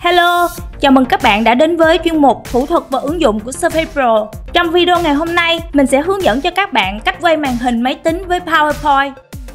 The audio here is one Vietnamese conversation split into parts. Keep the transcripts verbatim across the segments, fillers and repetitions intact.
Hello, chào mừng các bạn đã đến với chuyên mục thủ thuật và ứng dụng của Surface Pro. Trong video ngày hôm nay, mình sẽ hướng dẫn cho các bạn cách quay màn hình máy tính với PowerPoint.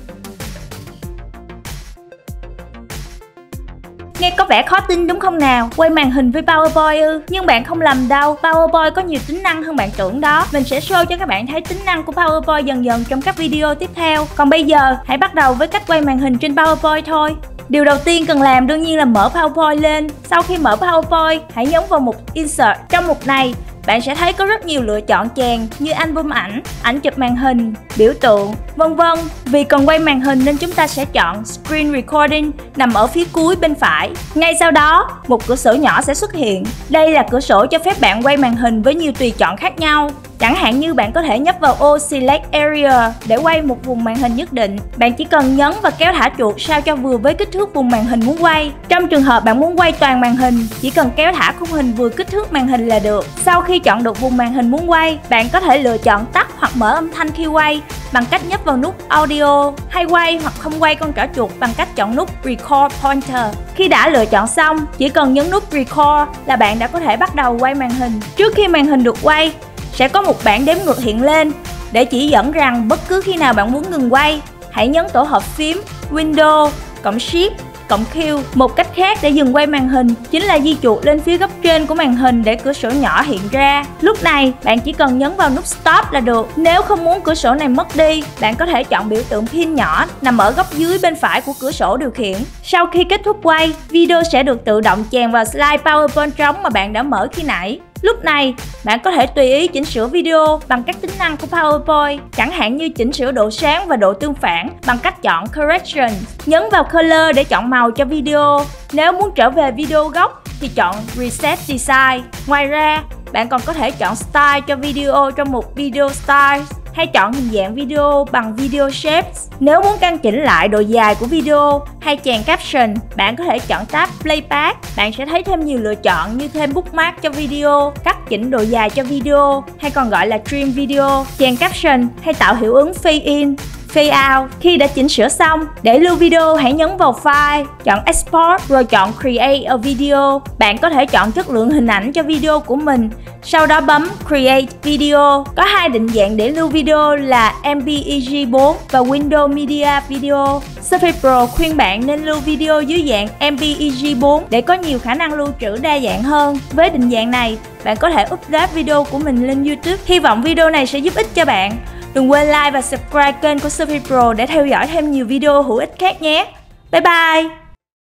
Nghe có vẻ khó tin đúng không nào? Quay màn hình với PowerPoint ư? Nhưng bạn không lầm đâu, PowerPoint có nhiều tính năng hơn bạn tưởng đó. Mình sẽ show cho các bạn thấy tính năng của PowerPoint dần dần trong các video tiếp theo. Còn bây giờ, hãy bắt đầu với cách quay màn hình trên PowerPoint thôi. Điều đầu tiên cần làm đương nhiên là mở PowerPoint lên. Sau khi mở PowerPoint, hãy nhấn vào mục Insert. Trong mục này, bạn sẽ thấy có rất nhiều lựa chọn chèn như album ảnh, ảnh chụp màn hình, biểu tượng, vân vân. Vì cần quay màn hình nên chúng ta sẽ chọn Screen Recording nằm ở phía cuối bên phải. Ngay sau đó, một cửa sổ nhỏ sẽ xuất hiện. Đây là cửa sổ cho phép bạn quay màn hình với nhiều tùy chọn khác nhau. Chẳng hạn như bạn có thể nhấp vào ô Select Area để quay một vùng màn hình nhất định. Bạn chỉ cần nhấn và kéo thả chuột sao cho vừa với kích thước vùng màn hình muốn quay. Trong trường hợp bạn muốn quay toàn màn hình, chỉ cần kéo thả khung hình vừa kích thước màn hình là được. Sau khi chọn được vùng màn hình muốn quay, bạn có thể lựa chọn tắt hoặc mở âm thanh khi quay bằng cách nhấp vào nút Audio, hay quay hoặc không quay con trỏ chuột bằng cách chọn nút Record Pointer. Khi đã lựa chọn xong, chỉ cần nhấn nút Record là bạn đã có thể bắt đầu quay màn hình. Trước khi màn hình được quay, sẽ có một bảng đếm ngược hiện lên để chỉ dẫn rằng bất cứ khi nào bạn muốn ngừng quay, hãy nhấn tổ hợp phím Windows cộng Shift cộng Q. Một cách khác để dừng quay màn hình chính là di chuột lên phía góc trên của màn hình để cửa sổ nhỏ hiện ra. Lúc này, bạn chỉ cần nhấn vào nút Stop là được. Nếu không muốn cửa sổ này mất đi, bạn có thể chọn biểu tượng pin nhỏ nằm ở góc dưới bên phải của cửa sổ điều khiển. Sau khi kết thúc quay, video sẽ được tự động chèn vào slide PowerPoint trống mà bạn đã mở khi nãy. Lúc này, bạn có thể tùy ý chỉnh sửa video bằng các tính năng của PowerPoint, chẳng hạn như chỉnh sửa độ sáng và độ tương phản bằng cách chọn Correction. Nhấn vào Color để chọn màu cho video. Nếu muốn trở về video gốc thì chọn Reset Design. Ngoài ra, bạn còn có thể chọn Style cho video trong mục Video Styles, hay chọn hình dạng video bằng Video Shapes. Nếu muốn căn chỉnh lại độ dài của video hay chèn caption, bạn có thể chọn tab Playback. Bạn sẽ thấy thêm nhiều lựa chọn như thêm bookmark cho video, cắt chỉnh độ dài cho video, hay còn gọi là trim video, chèn caption hay tạo hiệu ứng fade in, fade out. Khi đã chỉnh sửa xong, để lưu video hãy nhấn vào File, chọn Export rồi chọn Create a Video. Bạn có thể chọn chất lượng hình ảnh cho video của mình, sau đó bấm Create Video. Có hai định dạng để lưu video là em pê e giê bốn và Windows Media Video. Surface Pro khuyên bạn nên lưu video dưới dạng em pê e giê bốn để có nhiều khả năng lưu trữ đa dạng hơn. Với định dạng này, bạn có thể upload video của mình lên YouTube. Hy vọng video này sẽ giúp ích cho bạn. Đừng quên like và subscribe kênh của Surface Pro để theo dõi thêm nhiều video hữu ích khác nhé. Bye bye!